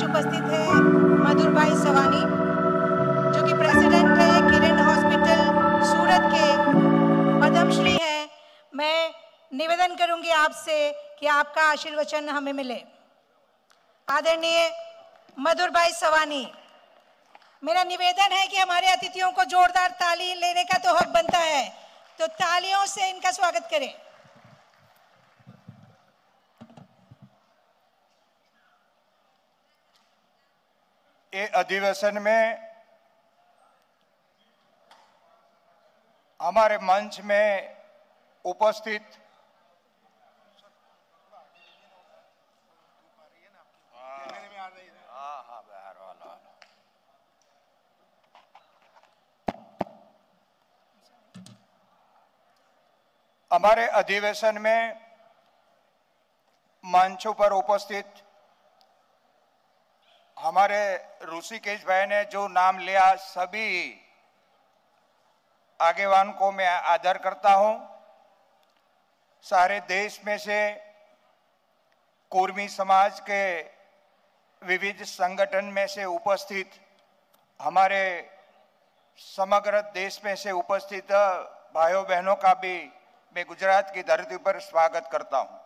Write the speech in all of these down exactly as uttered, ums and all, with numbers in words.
उपस्थित है मधुर भाई सवानी, जो कि प्रेसिडेंट है किरण हॉस्पिटल सूरत के, पद्मश्री हैं। मैं निवेदन करूंगी आपसे कि आपका आशीर्वचन हमें मिले। आदरणीय मधुर भाई सवानी, मेरा निवेदन है कि हमारे अतिथियों को जोरदार ताली लेने का तो हक बनता है, तो तालियों से इनका स्वागत करें। ये अधिवेशन में हमारे मंच में उपस्थित हमारे अधिवेशन में मंचों पर उपस्थित हमारे ऋषिकेश भाई ने जो नाम लिया, सभी आगेवान को मैं आदर करता हूं। सारे देश में से कुर्मी समाज के विविध संगठन में से उपस्थित, हमारे समग्र देश में से उपस्थित भाइयों बहनों का भी मैं गुजरात की धरती पर स्वागत करता हूं।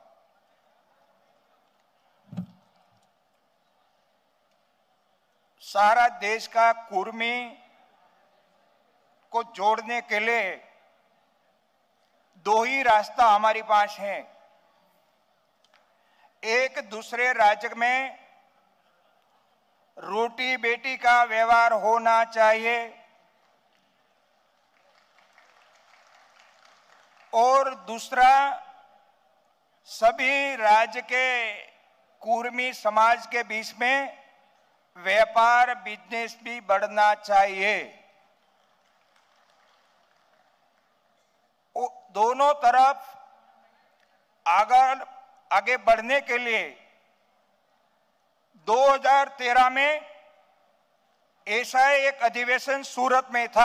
सारा देश का कुर्मी को जोड़ने के लिए दो ही रास्ता हमारे पास है। एक दूसरे राज्य में रोटी बेटी का व्यवहार होना चाहिए और दूसरा, सभी राज्य के कुर्मी समाज के बीच में व्यापार बिजनेस भी बढ़ना चाहिए। दोनों तरफ आगे आगे बढ़ने के लिए दो हज़ार तेरह में ऐसा एक अधिवेशन सूरत में था।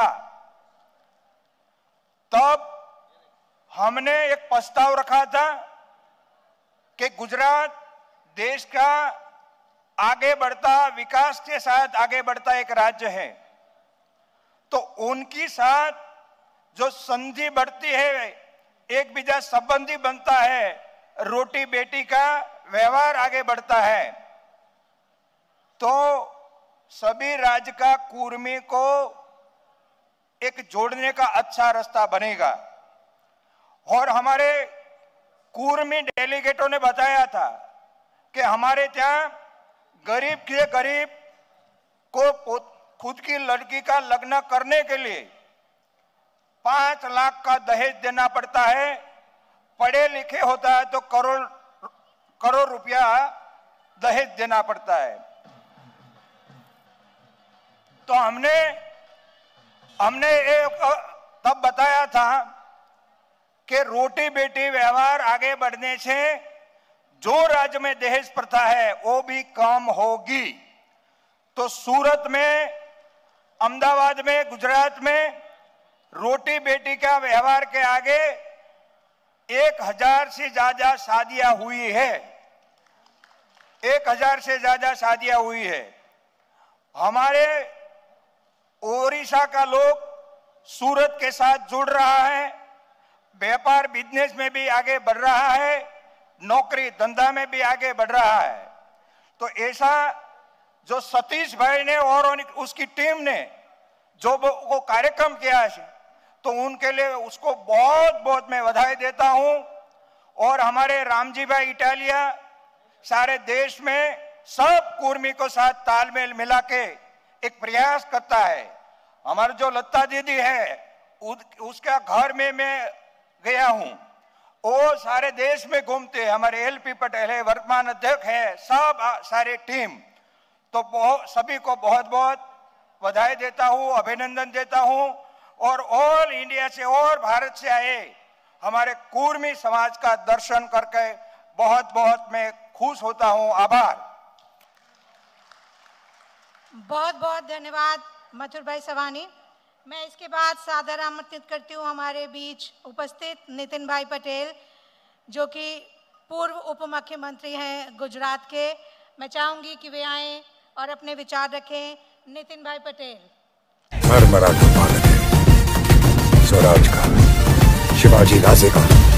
तब हमने एक प्रस्ताव रखा था कि गुजरात देश का आगे बढ़ता, विकास के साथ आगे बढ़ता एक राज्य है, तो उनकी साथ जो संधि बढ़ती है, एक बीजा संबंधी बनता है, रोटी बेटी का व्यवहार आगे बढ़ता है, तो सभी राज्य का कुर्मी को एक जोड़ने का अच्छा रास्ता बनेगा। और हमारे कुर्मी डेलीगेटों ने बताया था कि हमारे ત્યાં गरीब के गरीब को खुद की लड़की का लग्न करने के लिए पांच लाख का दहेज देना पड़ता है। पढ़े लिखे होता है तो करोड़ करोड़ रुपया दहेज देना पड़ता है। तो हमने हमने एक तब बताया था कि रोटी बेटी व्यवहार आगे बढ़ने से जो राज्य में दहेज प्रथा है वो भी कम होगी। तो सूरत में, अहमदाबाद में, गुजरात में रोटी बेटी का व्यवहार के आगे एक हजार से ज्यादा शादियां हुई है। एक हजार से ज्यादा शादियां हुई है। हमारे ओडिशा का लोग सूरत के साथ जुड़ रहा है, व्यापार बिजनेस में भी आगे बढ़ रहा है, नौकरी धंधा में भी आगे बढ़ रहा है। तो ऐसा जो सतीश भाई ने और उसकी टीम ने जो वो कार्यक्रम किया है, तो उनके लिए उसको बहुत बहुत मैं बधाई देता हूं। और हमारे रामजी भाई इटालिया सारे देश में सब कुर्मी को साथ तालमेल मिला के एक प्रयास करता है। हमारे जो लता दीदी है उसका घर में मैं गया हूं, वो सारे देश में घूमते हैं। हमारे एलपी पटेल है, वर्तमान अध्यक्ष है, सब सारे टीम। तो बहुत सभी को बहुत बहुत बधाई देता हूं, अभिनंदन देता हूं। और ऑल इंडिया से और भारत से आए हमारे कुर्मी समाज का दर्शन करके बहुत बहुत मैं खुश होता हूं। आभार। बहुत बहुत धन्यवाद मथुर भाई सवानी। मैं इसके बाद सादर आमंत्रित करती हूँ हमारे बीच उपस्थित नितिन भाई पटेल, जो कि पूर्व उप मुख्यमंत्री हैं गुजरात के। मैं चाहूँगी कि वे आएँ और अपने विचार रखें। नितिन भाई पटेल। हर मराठा बालक है स्वराज का, शिवाजी राजे का।